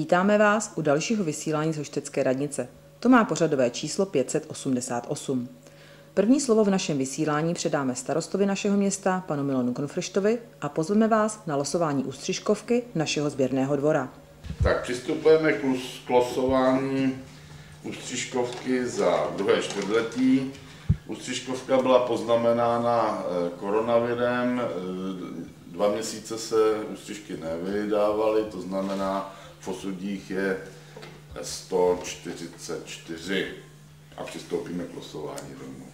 Vítáme vás u dalšího vysílání z Hoštecké radnice. To má pořadové číslo 588. První slovo v našem vysílání předáme starostovi našeho města, panu Milanu Konfrštovi, a pozveme vás na losování ústřižkovky našeho sběrného dvora. Tak přistupujeme k losování ústřižkovky za druhé čtvrtletí. Ústřižkovka byla poznamenána koronavirem, 2 měsíce se ústřižky nevydávaly, to znamená, v osudích je 144 a přistoupíme k losování rovnou.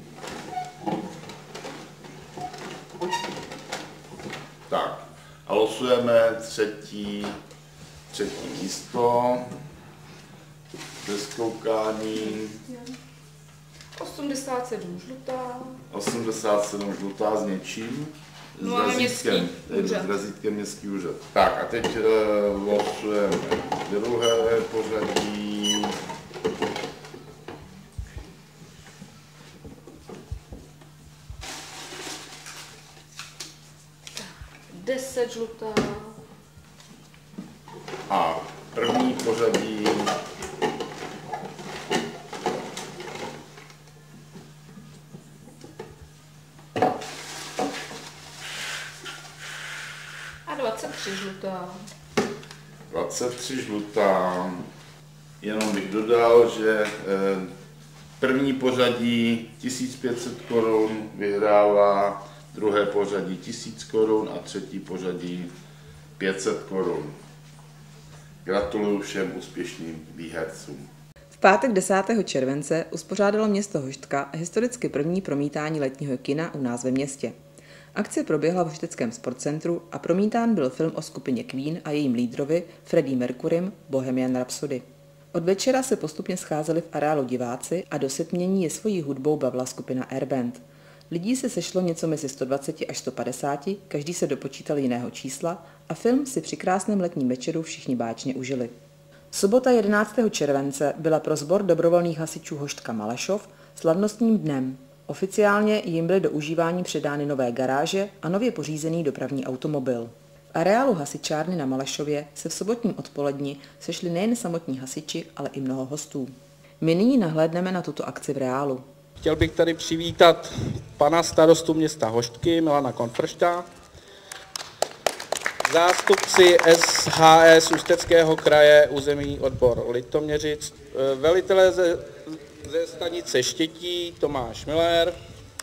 Tak a losujeme třetí místo bez koukání. 87 žlutá. 87 žlutá s něčím? No a městský úřad. S razítkem městský úřad. Tak a teď losujeme druhé pořadí. Deset žlutá. A první pořadí. A 23 žlutá. 23 žlutá. Jenom bych dodal, že první pořadí 1500 korun vyhrává, druhé pořadí 1000 korun a třetí pořadí 500 korun. Gratuluju všem úspěšným výhercům. V pátek 10. července uspořádalo město Hoštka historicky první promítání letního kina u nás ve městě. Akce proběhla v Hošteckém sportcentru a promítán byl film o skupině Queen a jejím lídrovi Freddie Mercurym Bohemian Rhapsody. Od večera se postupně scházeli v areálu diváci a do setmění je svojí hudbou bavila skupina Airband. Lidí se sešlo něco mezi 120 až 150, každý se dopočítal jiného čísla a film si při krásném letním večeru všichni báječně užili. Sobota 11. července byla pro sbor dobrovolných hasičů Hoštka Malešov slavnostním dnem. Oficiálně jim byly do užívání předány nové garáže a nově pořízený dopravní automobil. V areálu hasičárny na Malešově se v sobotním odpoledni sešli nejen samotní hasiči, ale i mnoho hostů. My nyní nahlédneme na tuto akci v reálu. Chtěl bych tady přivítat pana starostu města Hoštky Milana Konfršta, zástupci SHS Ústeckého kraje, územní odbor Litoměřic, velitele ze stanice Štětí Tomáš Miller.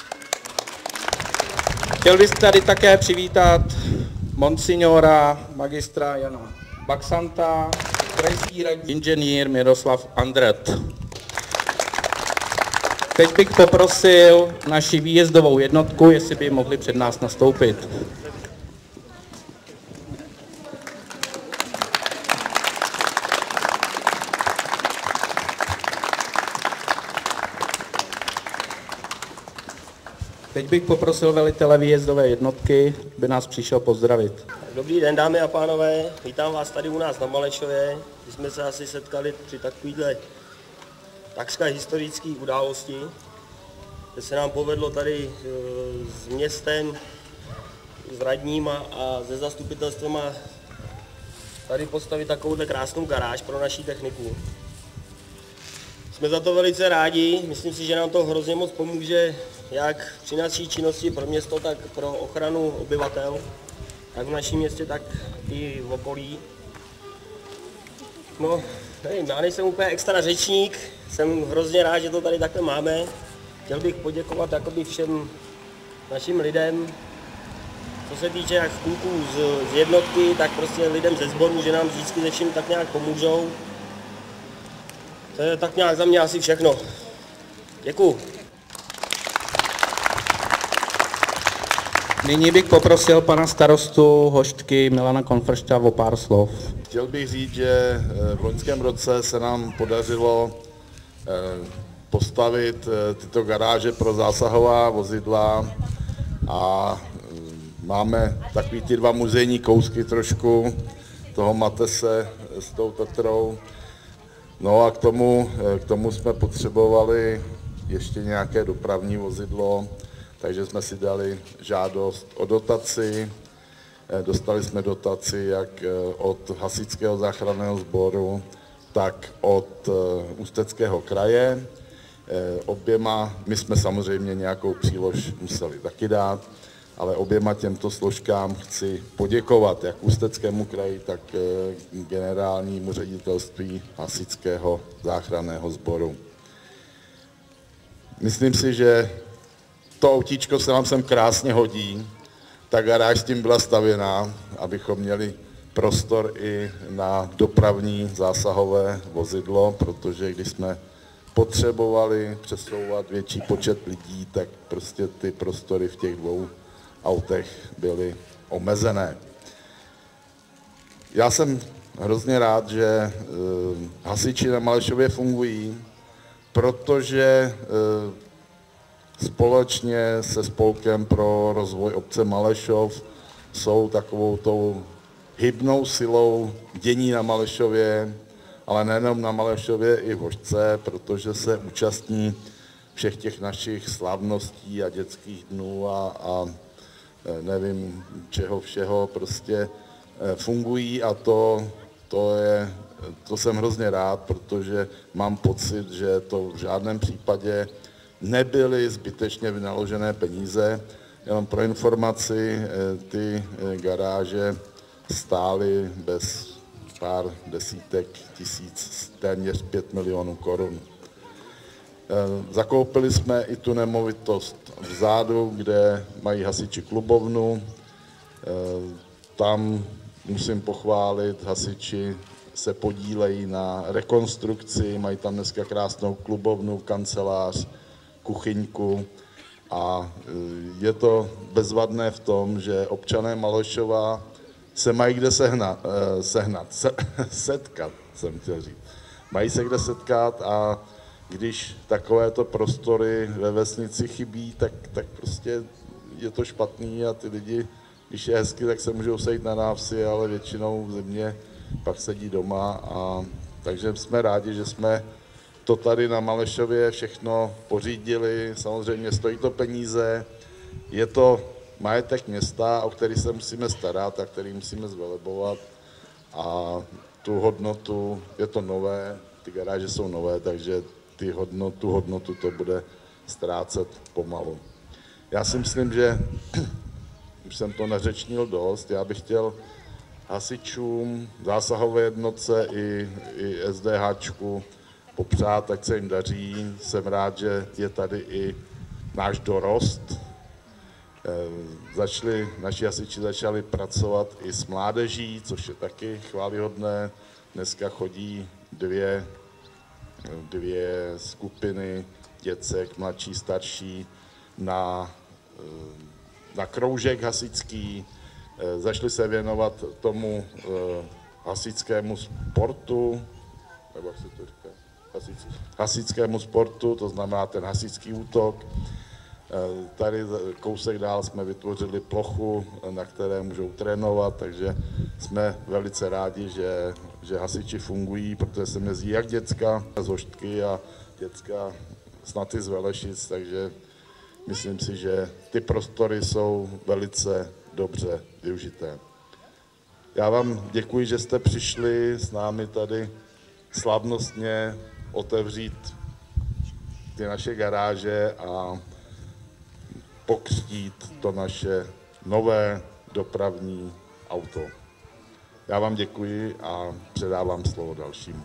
Chtěl bych tady také přivítat monsignora magistra Jana Baxanta, krajský radní inženýr Miroslav Andret. Teď bych poprosil naši výjezdovou jednotku, jestli by mohli před nás nastoupit. Teď bych poprosil velitele výjezdové jednotky, by nás přišel pozdravit. Dobrý den, dámy a pánové, vítám vás tady u nás na Malešově. My jsme se asi setkali při takovýhle takřka historické události, kde se nám povedlo tady s městem, s radním a se zastupitelstvem tady postavit takovouhle krásnou garáž pro naši techniku. Jsme za to velice rádi, myslím si, že nám to hrozně moc pomůže, jak při naší činnosti pro město, tak pro ochranu obyvatel, jak v našem městě, tak i v okolí. No, nevím, já nejsem úplně extra řečník, jsem hrozně rád, že to tady takhle máme. Chtěl bych poděkovat jakoby všem našim lidem, co se týče jak kluků z jednotky, tak prostě lidem ze sboru, že nám vždycky ze všem tak nějak pomůžou. To je tak nějak za mě asi všechno. Děkuju. Nyní bych poprosil pana starostu Hoštky Milana Konfršta o pár slov. Chtěl bych říct, že v loňském roce se nám podařilo postavit tyto garáže pro zásahová vozidla a máme takový ty 2 muzejní kousky trošku toho Matese s tou Tatrou. No a k tomu jsme potřebovali ještě nějaké dopravní vozidlo, takže jsme si dali žádost o dotaci Dostali jsme dotaci jak od Hasičského záchranného sboru, tak od Ústeckého kraje. Oběma, my jsme samozřejmě nějakou přílož museli taky dát, ale oběma těmto složkám chci poděkovat, jak Ústeckému kraji, tak generálnímu ředitelství Hasičského záchranného sboru. Myslím si, že to autíčko se nám sem krásně hodí. Ta garáž s tím byla stavěná, abychom měli prostor i na dopravní zásahové vozidlo, protože když jsme potřebovali přesouvat větší počet lidí, tak prostě ty prostory v těch dvou autech byly omezené. Já jsem hrozně rád, že hasiči na Malešově fungují, protože společně se Spolkem pro rozvoj obce Malešov jsou takovou tou hybnou silou dění na Malešově, ale nejenom na Malešově, i v Hořce, protože se účastní všech těch našich slavností a dětských dnů a nevím čeho všeho, prostě fungují a to jsem hrozně rád, protože mám pocit, že to v žádném případě nebyly zbytečně vynaložené peníze. Jenom pro informaci, ty garáže stály bez pár desítek tisíc, téměř 5 milionů korun. Zakoupili jsme i tu nemovitost vzadu, kde mají hasiči klubovnu. Tam musím pochválit, hasiči se podílejí na rekonstrukci, mají tam dneska krásnou klubovnu, kancelář, kuchyňku a je to bezvadné v tom, že občané Malešova se mají kde setkat, jsem chtěl říct. Mají se kde setkat a když takovéto prostory ve vesnici chybí, tak prostě je to špatný a ty lidi, když je hezky, tak se můžou sejít na návsi, ale většinou v zimě pak sedí doma takže jsme rádi, že jsme to tady na Malešově všechno pořídili. Samozřejmě stojí to peníze, je to majetek města, o který se musíme starat a který musíme zvelebovat a tu hodnotu, je to nové, ty garáže jsou nové, takže tu hodnotu to bude ztrácet pomalu. Já si myslím, že už jsem to nařečnil dost, já bych chtěl hasičům, zásahové jednotce i SDHčku popřát, ať se jim daří. Jsem rád, že je tady i náš dorost. Naši hasiči začali pracovat i s mládeží, což je taky chvályhodné. Dneska chodí dvě skupiny děcek, mladší, starší, na kroužek hasičský. Začali se věnovat tomu hasičskému sportu, nebo jak se to říká? Hasičskému sportu, to znamená ten hasičský útok. Tady kousek dál jsme vytvořili plochu, na které můžou trénovat, takže jsme velice rádi, že hasiči fungují, protože se jezdí jak děcka z Hořtky a děcka snad i z Velešic, takže myslím si, že ty prostory jsou velice dobře využité. Já vám děkuji, že jste přišli s námi tady slavnostně otevřít ty naše garáže a pokřtít to naše nové dopravní auto. Já vám děkuji a předávám slovo dalšímu.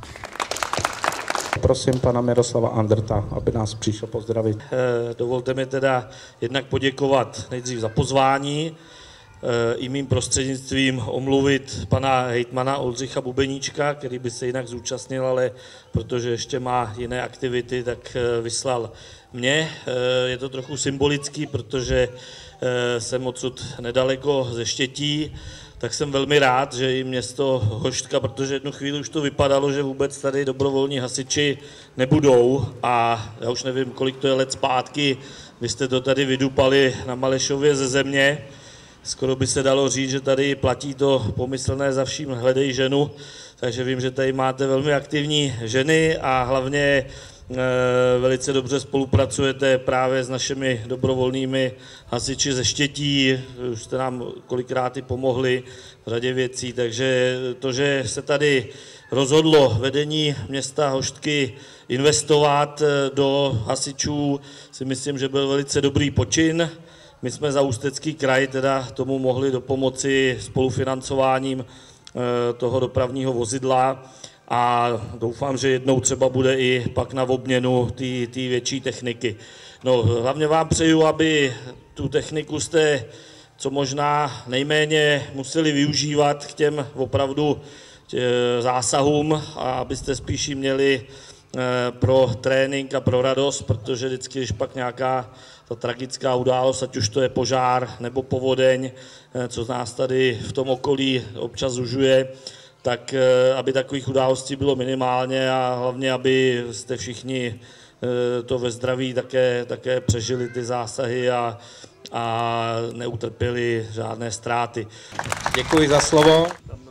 Prosím pana Miroslava Andrta, aby nás přišel pozdravit. Dovolte mi teda jednak poděkovat nejdřív za pozvání, i mým prostřednictvím omluvit pana hejtmana Oldřicha Bubeníčka, který by se jinak zúčastnil, ale protože ještě má jiné aktivity, tak vyslal mě. Je to trochu symbolický, protože jsem odsud nedaleko ze Štětí, tak jsem velmi rád, že i město Hořtka, protože jednu chvíli už to vypadalo, že vůbec tady dobrovolní hasiči nebudou a já už nevím, kolik to je let zpátky, vy jste to tady vydupali na Malešově ze země. Skoro by se dalo říct, že tady platí to pomyslné za vším hledej ženu, takže vím, že tady máte velmi aktivní ženy a hlavně velice dobře spolupracujete právě s našimi dobrovolnými hasiči ze Štětí, už jste nám kolikrát i pomohli v řadě věcí, takže to, že se tady rozhodlo vedení města Hoštky investovat do hasičů, si myslím, že byl velice dobrý počin. My jsme za Ústecký kraj teda tomu mohli dopomoci spolufinancováním toho dopravního vozidla a doufám, že jednou třeba bude i pak na obměnu té větší techniky. No, hlavně vám přeju, aby tu techniku jste co možná nejméně museli využívat k těm opravdu zásahům a abyste spíš měli pro trénink a pro radost, protože vždycky, když pak nějaká ta tragická událost, ať už to je požár nebo povodeň, co nás tady v tom okolí občas zužuje, tak aby takových událostí bylo minimálně a hlavně, aby jste všichni to ve zdraví také přežili ty zásahy a neutrpěli žádné ztráty. Děkuji za slovo.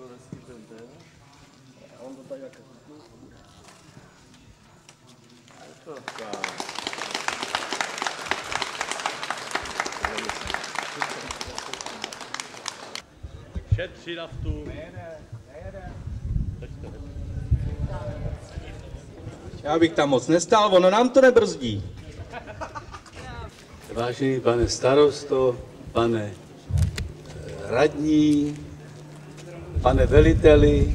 Šetři naftu. Já bych tam moc nestál, ono nám to nebrzdí. Vážený pane starosto, pane radní, pane veliteli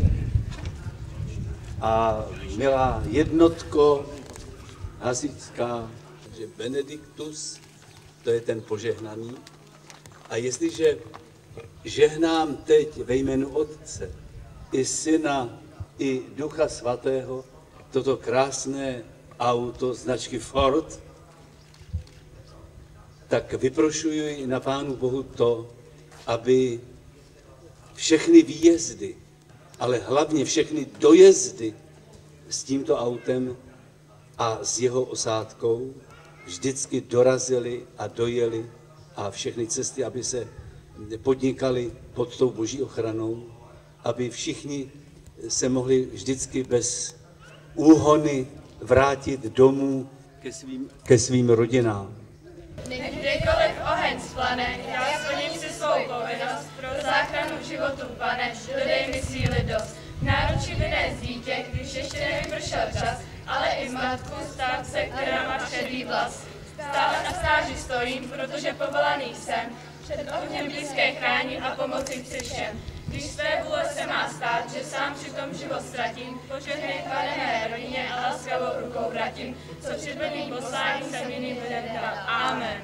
a milá jednotko hasičská, že Benediktus, to je ten požehnaný. A jestliže žehnám teď ve jménu Otce i Syna, i Ducha Svatého, toto krásné auto značky Ford, tak vyprošuji na Pánu Bohu to, aby všechny výjezdy, ale hlavně všechny dojezdy s tímto autem a s jeho osádkou vždycky dorazily a dojeli a všechny cesty, aby se podnikali pod tou boží ochranou, aby všichni se mohli vždycky bez úhony vrátit domů ke svým rodinám. Kdekoliv oheň splane, já splním si svou povinnost pro záchranu životů, pane, dodej mi síly dost. Náručí vynést dítě, když ještě nevypršel čas, ale i matku státce, která má šedý vlas. Stále na stáži stojím, protože povolaný jsem, před ohněm blízké chrání a pomoci při všem. Když své vůle se má stát, že sám přitom život ztratím, požehnej, Pane, mé rodině a laskavou rukou vrátím, co při plným poslání jsem jiný bude dát. Amen.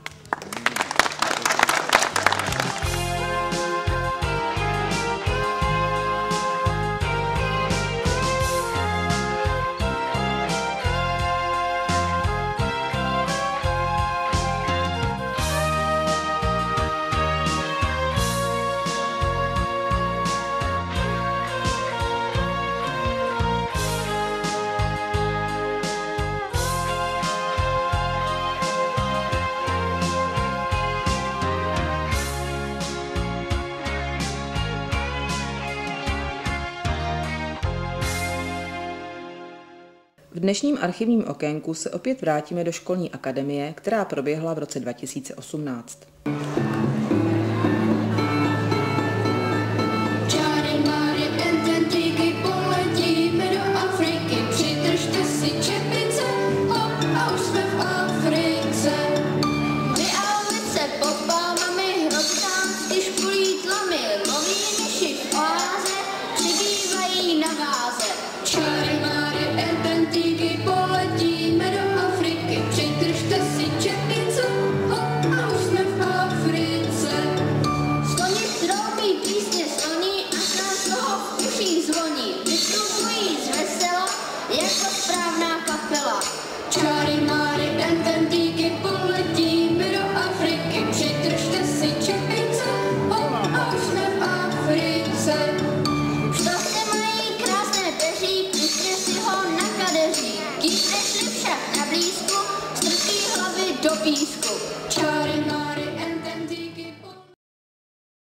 V dnešním archivním okénku se opět vrátíme do školní akademie, která proběhla v roce 2018.